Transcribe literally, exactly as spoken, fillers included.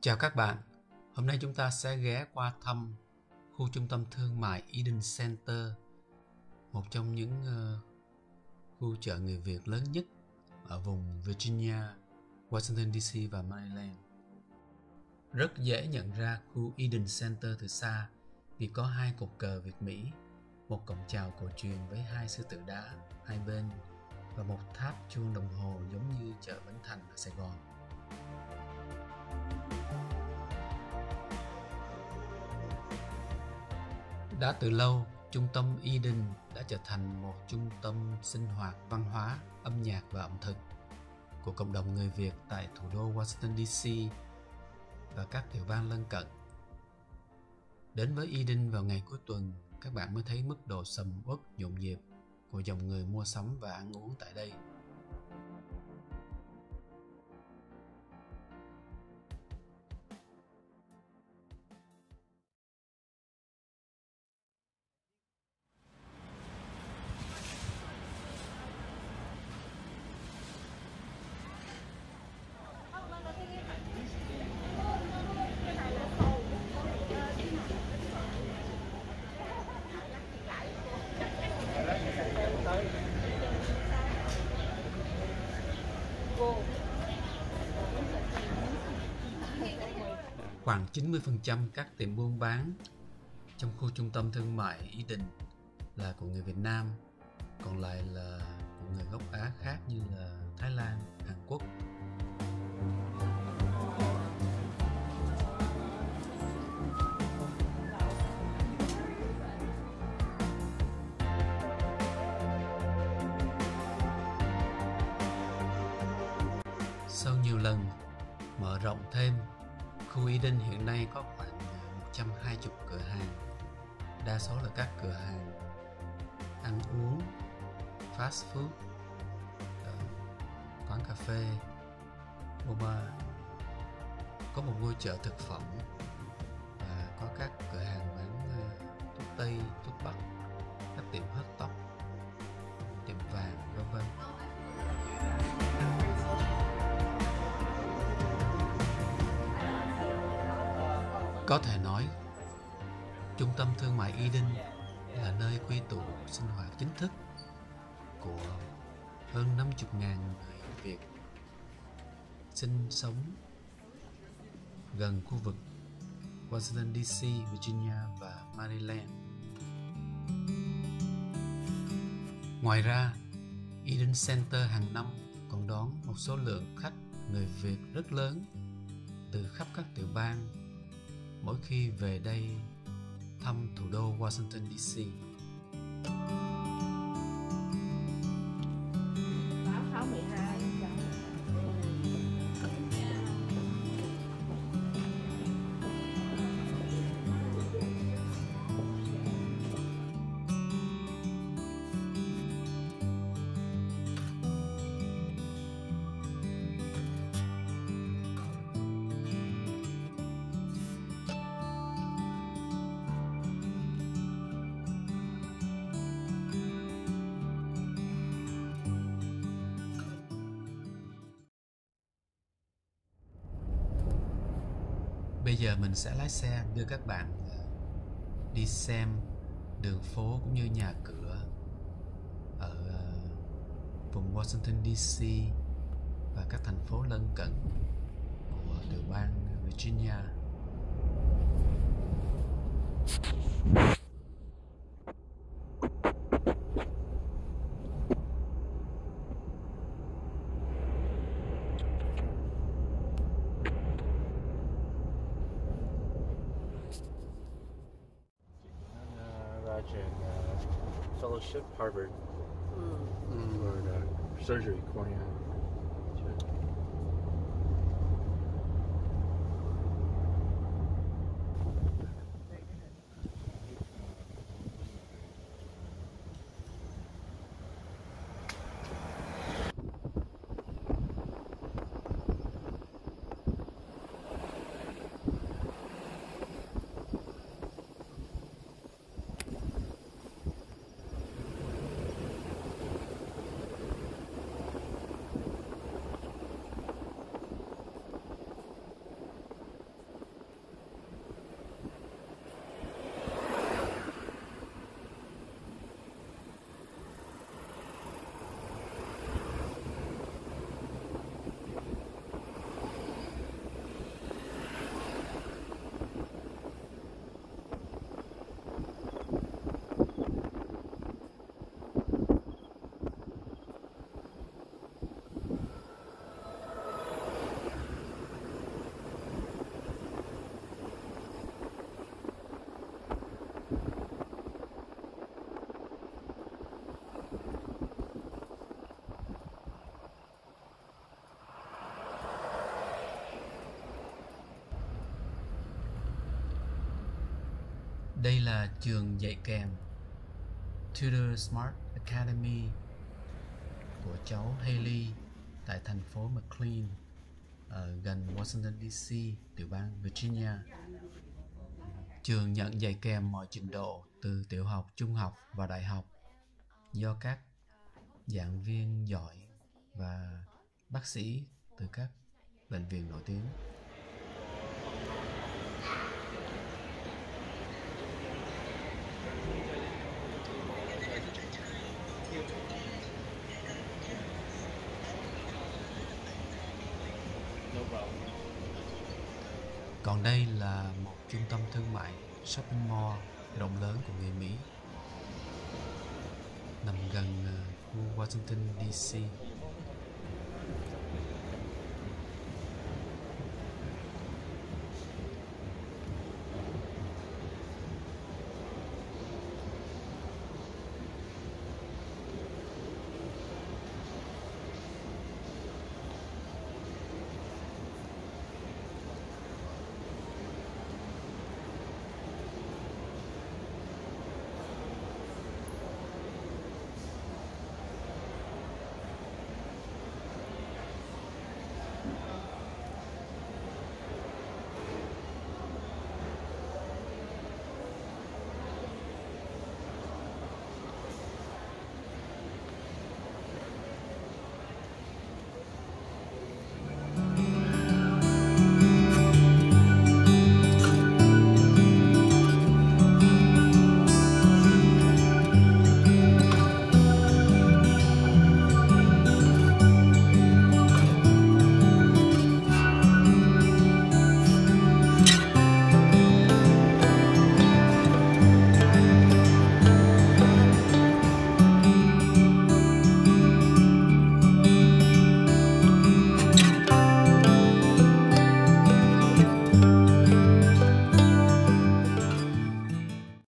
Chào các bạn, hôm nay chúng ta sẽ ghé qua thăm khu trung tâm thương mại Eden Center, một trong những uh, khu chợ người Việt lớn nhất ở vùng Virginia, Washington đê xê và Maryland. Rất dễ nhận ra khu Eden Center từ xa vì có hai cột cờ Việt Mỹ, một cổng chào cổ truyền với hai sư tử đá hai bên và một tháp chuông đồng hồ giống như chợ Bến Thành ở Sài Gòn. Đã từ lâu, trung tâm Eden đã trở thành một trung tâm sinh hoạt văn hóa, âm nhạc và ẩm thực của cộng đồng người Việt tại thủ đô Washington đê xê và các tiểu bang lân cận. Đến với Eden vào ngày cuối tuần, các bạn mới thấy mức độ sầm uất nhộn nhịp của dòng người mua sắm và ăn uống tại đây. Khoảng chín mươi phần trăm các tiệm buôn bán trong khu trung tâm thương mại Eden là của người Việt Nam, còn lại là của người gốc Á khác như là Thái Lan, Hàn Quốc. Sau nhiều lần mở rộng thêm, khu Eden hiện nay có khoảng một trăm hai mươi cửa hàng, đa số là các cửa hàng ăn uống, fast food, quán cà phê, boba. Có một ngôi chợ thực phẩm và có các cửa hàng bán thuốc tây, thuốc bắc, các tiệm hớt tóc, tiệm vàng, vân vân. Có thể nói, trung tâm thương mại Eden là nơi quy tụ sinh hoạt chính thức của hơn năm mươi nghìn người Việt sinh sống gần khu vực Washington đê xê, Virginia và Maryland. Ngoài ra, Eden Center hàng năm còn đón một số lượng khách người Việt rất lớn từ khắp các tiểu bang mỗi khi về đây thăm thủ đô Washington đê xê. Bây giờ mình sẽ lái xe đưa các bạn đi xem đường phố cũng như nhà cửa ở vùng Washington đê xê và các thành phố lân cận của tiểu bang Virginia. And uh, fellowship, Harvard, mm. for uh, surgery, cornea. Đây là trường dạy kèm Tutor Smart Academy của cháu Haley tại thành phố McLean ở gần Washington đê xê, tiểu bang Virginia. Trường nhận dạy kèm mọi trình độ từ tiểu học, trung học và đại học do các giảng viên giỏi và bác sĩ từ các bệnh viện nổi tiếng. Còn đây là một trung tâm thương mại shopping mall rộng lớn của người Mỹ nằm gần khu Washington đê xê.